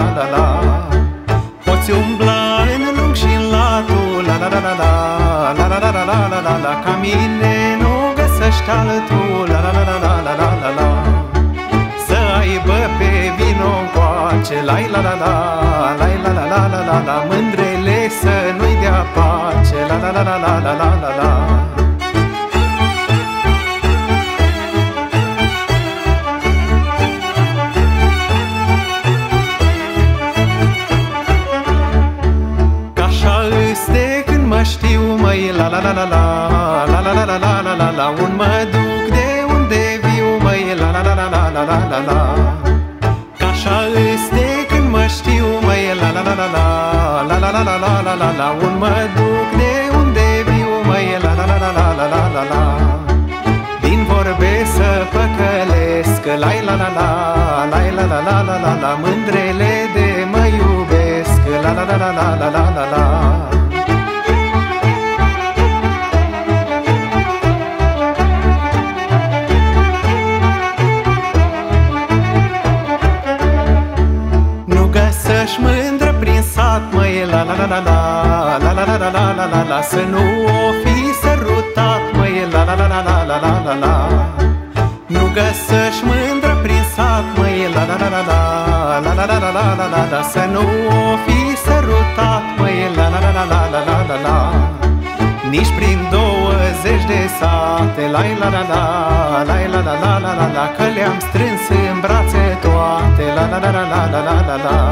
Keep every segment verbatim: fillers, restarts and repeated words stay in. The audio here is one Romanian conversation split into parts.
la la la. Poți umbla în lung și în latul, la la la la la, la la la la la la la la. Ca mine nu găsești altul, la la la la la la la la la. Să aibă pe vino încoace, la la la la, la la la la la la la. Mândrele să nu-i dea pace, la la la la la la la la la. Știu, măi, la la la la la, la la la la la la la la. Un mă duc de unde viu, măi, la la la la la la la la la. Ca-așa este când mă știu, măi, la la la la la, la la la la la la la la. Un mă duc de unde viu, măi, la la la la la la la la la. Din vorbe să păcălesc, la la la la, la la la la la la la. Mândrele de mă iubesc, la la la la la la la la la. Să-și mândră prin sat, măi, la la la la la, la la la la la la la la. Să nu o fi sărutat, măi, la la la la la la la la la. Nu găsești mândră prin sat, măi, la la la la la, la la la la la la la la. Să nu o fi sărutat, măi, la la la la la la la la la. Nici prin douăzeci de sate, la la la la, la la la la la la la. Că le-am strâns în brațe toate, la la la la la la la la la.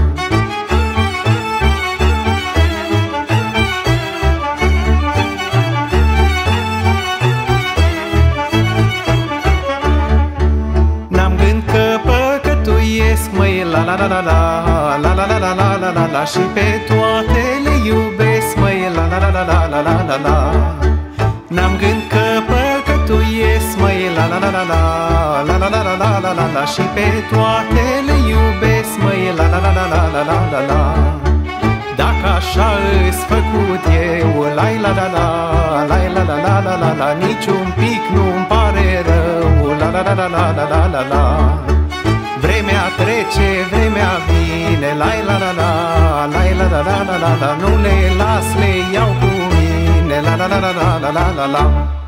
N-am gând că păcătuiesc, măi, la la la la la, la la la la la la la la. Și pe toate le iubesc, măi, la la la la la la la la la. N-am gând că păcătuiesc, măi, la la la la la, la la la la la la la la. Și pe toate le iubesc, măi, la la la la la la la la la. Dacă așa îs făcut eu, la la la la, la la la la la la la. Nici un pic nu-mi pare rău, la la la la la la la la la. Vremea trece, vremea vine, la la la la, la la la la la la la. Nu le las, le iau cu mine, la la la la la la la la.